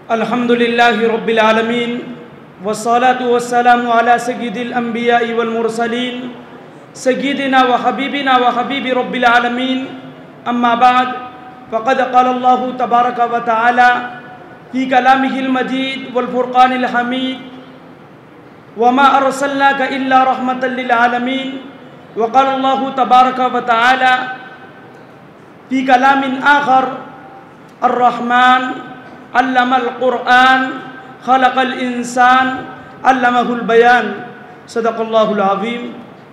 अल्हम्दुलिल्लाहि रब्बिल आलमीन वस्सलातु वस्सलामु अला सय्यिदिल अंबिया'i वल मुरसलीन सय्यिदिना व हबीबी रब्बिल आलमीन अम्मा बाद फ़क़द क़ाला अल्लाहु तबारक व तआला फ़ी कलामिहिल मजीद वल फ़ुरक़ानिल हमीद वमा अर्सलनाका इल्ला रहमतल लिल आलमीन व क़ाला अल्लाहु तबारक व तआला फ़ी कलामिन आख़र अर्रहमान अल्लमल क़ुरआन खलक़ल इंसान अल्लमहुल बयान सदक़ल्लाहुल अज़ीम।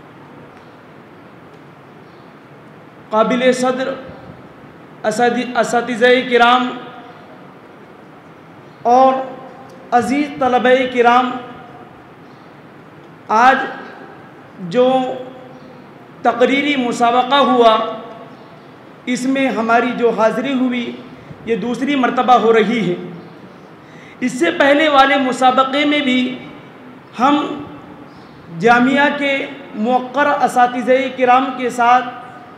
काबिल सद्र असातिज़े किराम और अज़ीज़ तलबे किराम, आज जो तकरीरी मुसाबक़ा हुआ इसमें हमारी जो हाज़िरी हुई ये दूसरी मर्तबा हो रही है। इससे पहले वाले मुसाबक़े में भी हम जामिया के मुवक्कर असातिज़े किराम के साथ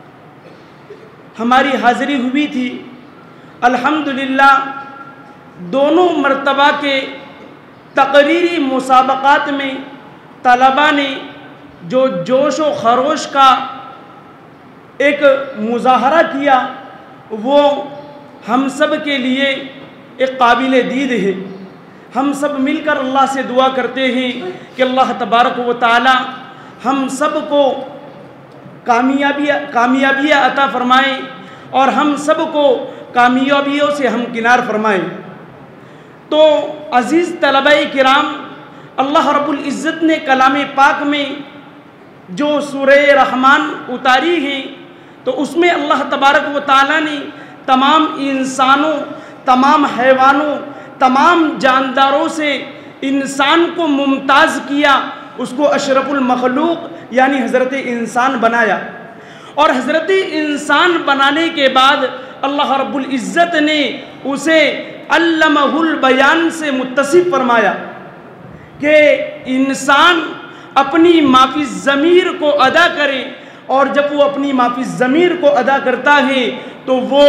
हमारी हाज़िरी हुई थी। अल्हम्दुलिल्लाह दोनों मर्तबा के तकरीरी मुसाबक़ात में तलबा ने जो जोश व खरोश का एक मुज़ाहरा किया वो हम सब के लिए एक काबिल दीद है। हम सब मिलकर अल्लाह से दुआ करते हैं कि अल्लाह तबारक व तआला हम सब को कामयाबियाँ अता फ़रमाएँ और हम सब को कामयाबियों से हम किनार फरमाएँ। तो अज़ीज़ तलबा-ए किराम, अल्लाह रब्बुल इज़्ज़त ने कलाम पाक में जो सूरह रहमान उतारी है तो उसमें अल्लाह तबारक व तआला ने तमाम इंसानों, तमाम हैवानों, तमाम जानदारों से इंसान को मुमताज़ किया, उसको अशरफुल मखलूक यानी हज़रत इंसान बनाया। और हज़रत इंसान बनाने के बाद अल्लाह रब्बुल इज़्ज़त ने उसे अल्लमहुल बयान से मुत्तसिफ़ फरमाया कि इंसान अपनी माफ़ी ज़मीर को अदा करे, और जब वो अपनी माफ़ी ज़मीर को अदा करता है तो वो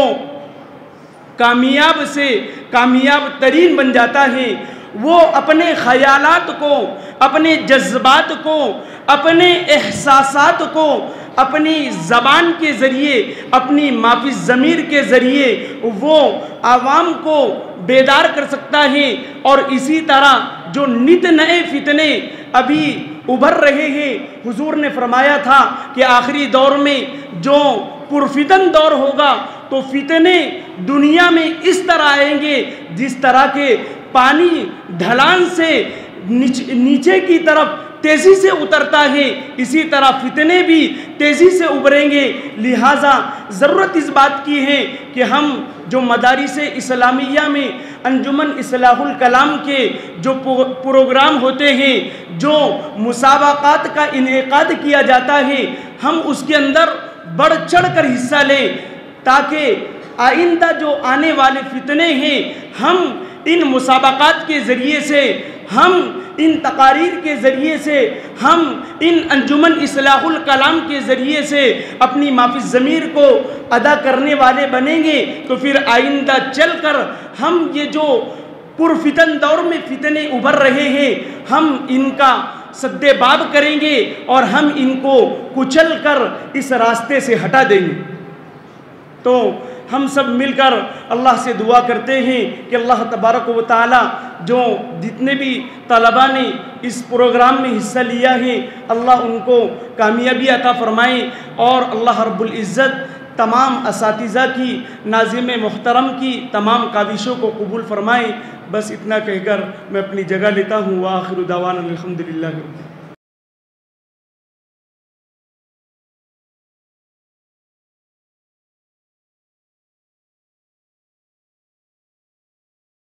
कामयाब से कामयाब तरीन बन जाता है। वो अपने ख़यालात को, अपने जज्बात को, अपने एहसासात को अपनी ज़बान के ज़रिए, अपनी माफ़ी ज़मीर के ज़रिए वो आवाम को बेदार कर सकता है। और इसी तरह जो नित नए फितने अभी उभर रहे हैं, हुजूर ने फरमाया था कि आखिरी दौर में जो पुरफितन दौर होगा तो फितने दुनिया में इस तरह आएंगे जिस तरह के पानी ढलान से नीचे की तरफ तेज़ी से उतरता है, इसी तरह फितने भी तेज़ी से उभरेंगे। लिहाजा ज़रूरत इस बात की है कि हम जो मदारिस इस्लामिया में अंजुमन इस्लाहुल कलाम के जो प्रोग्राम होते हैं, जो मुसाबक़ात का इनेकाद किया जाता है, हम उसके अंदर बढ़ चढ़ कर हिस्सा लें ताकि आइंदा जो आने वाले फितने हैं हम इन मुसाबक़ात के ज़रिए से, हम इन तकारीर के ज़रिए से, हम इन अंजुमन इस्लाहुल कलाम के ज़रिए से अपनी माफ़ी ज़मीर को अदा करने वाले बनेंगे। तो फिर आइंदा चल कर हम ये जो पुरफितन दौर में फितने उभर रहे हैं हम इनका सद्देबाब करेंगे और हम इनको कुचल कर इस रास्ते से हटा देंगे। तो हम सब मिलकर अल्लाह से दुआ करते हैं कि अल्लाह तबारक व तआला जो जितने भी तलबा ने इस प्रोग्राम में हिस्सा लिया है अल्लाह उनको कामयाबी अता फ़रमाए और अल्लाह रब्बुल इज़्ज़त तमाम असातिज़ा की, नाज़िम मुहतरम की तमाम काविशों को कबूल फ़रमाए। बस इतना कहकर मैं अपनी जगह लेता हूँ। व आखिरु दावाना अल्हम्दुलिल्लाहि।